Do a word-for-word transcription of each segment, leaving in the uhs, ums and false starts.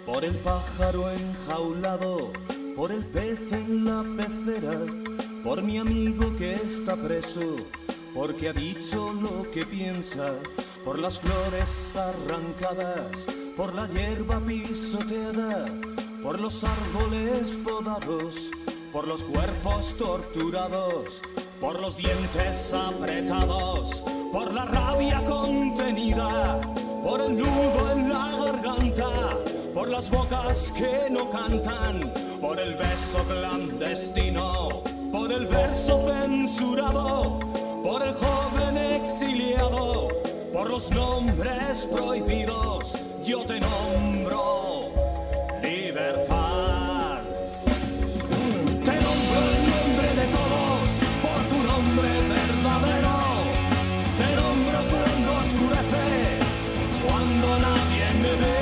por el pájaro enjaulado, por el pez en la pecera, por mi amigo que está preso, porque ha dicho lo que piensa, por las flores arrancadas, por la hierba pisoteada, por los árboles podados, por los cuerpos torturados, por los dientes apretados, por la rabia contenida, por el nudo en la garganta, por las bocas que no cantan, por el beso clandestino, por el verso censurado, por el joven exiliado, por los nombres prohibidos, yo te nombro libertad. Te nombro el nombre de todos por tu nombre verdadero. Te nombro cuando oscurece, cuando nadie me ve.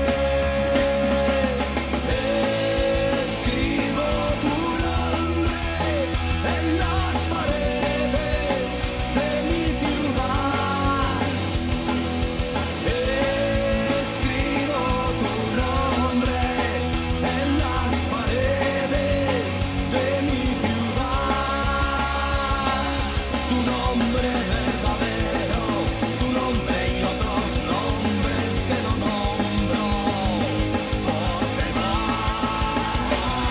Escribo tu nombre en las paredes de mi ciudad. Escribo tu nombre en las paredes de mi ciudad. Tu nombre verdadero, tu nombre y otros nombres que no nombro por demás.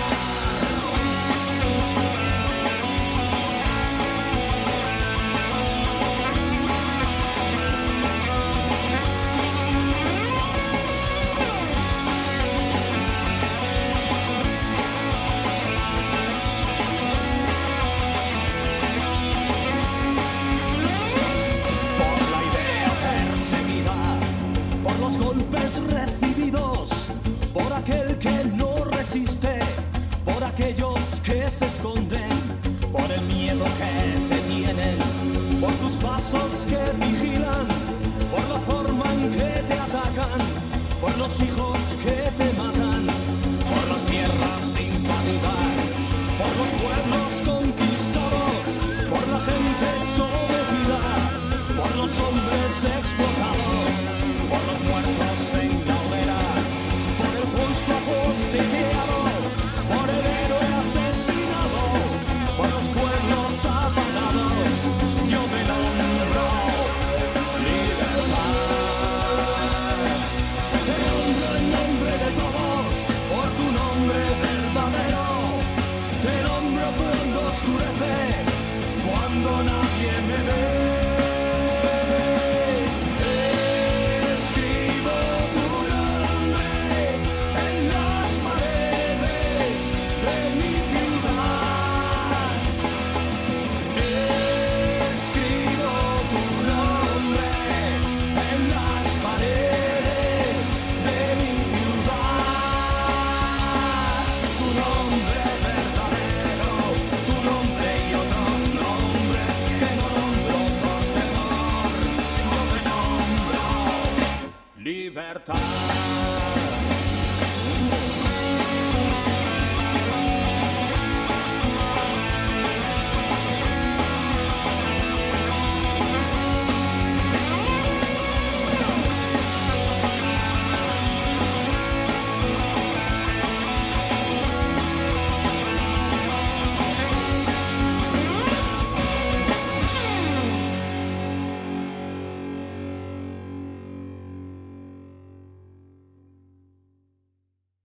Por la idea perseguida, por los golpes recibidos, por aquel que no resiste, por aquellos que se esconden, por el miedo que te tienen, por tus pasos que vigilan, por la forma en que te atacan, por los hijos que te